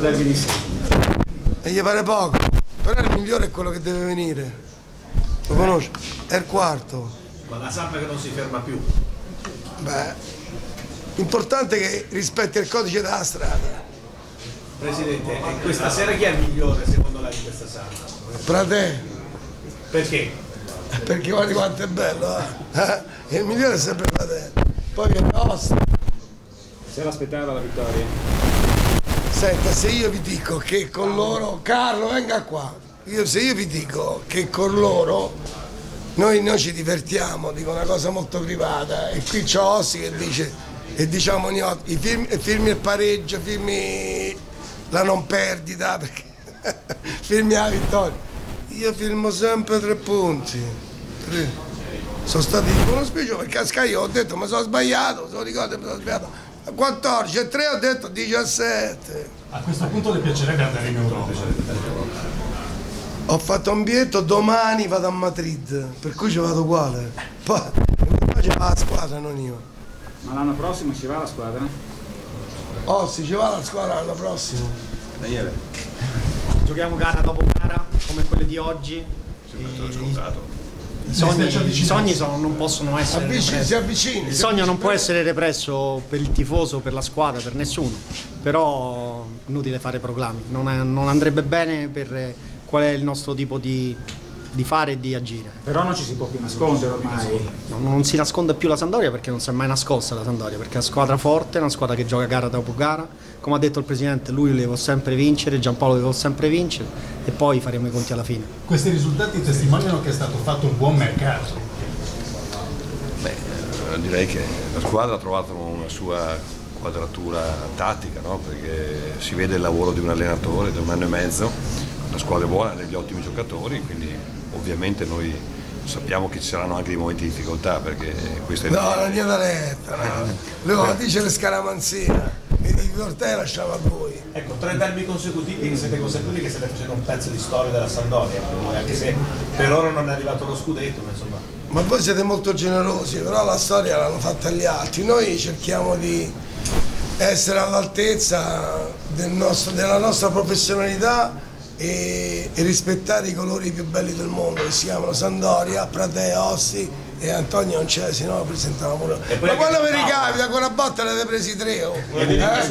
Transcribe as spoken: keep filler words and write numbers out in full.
E gli pare poco, però il migliore è quello che deve venire. Lo conosci? È il quarto. Ma la Samp che non si ferma più. Beh, l'importante è che rispetti il codice della strada. Presidente, e questa sera chi è il migliore secondo lei di questa Samp? Prate. Perché? Perché guardi quanto è bello, eh? eh? Il migliore è sempre Prate. Poi viene Ostia. Se l'aspettava la vittoria. Senta, se io vi dico che con loro, Carlo venga qua, io, se io vi dico che con loro noi, noi ci divertiamo, dico una cosa molto privata, e qui c'ho Ossi che dice, e diciamo i film, filmi il pareggio, filmi la non perdita, perché filmi la vittoria, io filmo sempre tre punti, tre. Sono stati uno spiccio perché a Sky ho detto mi sono sbagliato, se lo ricordo mi sono sbagliato. quattordici e tre ho detto diciassette. A questo punto le piacerebbe andare in Europa? Ho fatto un biglietto, domani vado a Madrid, per cui ci vado uguale. Poi, poi ci va la squadra, non io. Ma l'anno prossimo ci va la squadra? Oh, sì, ci va la squadra l'anno prossimo. Daniele. Giochiamo gara dopo gara, come quelle di oggi. Sempre scontato. I sogni, i sogni sono, non possono essere Avvicini, si avvicini. Il sogno non può essere represso per il tifoso, per la squadra, per nessuno. Però inutile fare proclami. Non, è, non andrebbe bene per qual è il nostro tipo di, di fare e di agire. Però non ci si può più nascondere ormai. Non, non si nasconde più la Sampdoria perché non si è mai nascosta la Sampdoria, perché è una squadra forte, è una squadra che gioca gara dopo gara. Come ha detto il Presidente, lui deve sempre vincere, Giampaolo deve sempre vincere e poi faremo i conti alla fine. Questi risultati testimoniano che è stato fatto un buon mercato. Beh, direi che la squadra ha trovato una sua quadratura tattica, no? Perché si vede il lavoro di un allenatore da un anno e mezzo, la squadra è buona, ha degli ottimi giocatori, quindi ovviamente noi sappiamo che ci saranno anche dei momenti di difficoltà, perché questo è... No, non gliela retta, no. Lui dice le scaramanzie. E di Portella lasciava a voi. Ecco, tre derby consecutivi che siete consapevoli che state facendo un pezzo di storia della Sampdoria, anche se per ora non è arrivato lo scudetto, ma insomma. Ma voi siete molto generosi, però la storia l'hanno fatta gli altri. Noi cerchiamo di essere all'altezza del nostro, della nostra professionalità e, e rispettare i colori più belli del mondo, che si chiamano Sampdoria, Prate, Ossi e Antonio non c'è, se no lo presentavamo. Ma quando vi ricapita con una botta ne avete presi tre? Oh. Eh?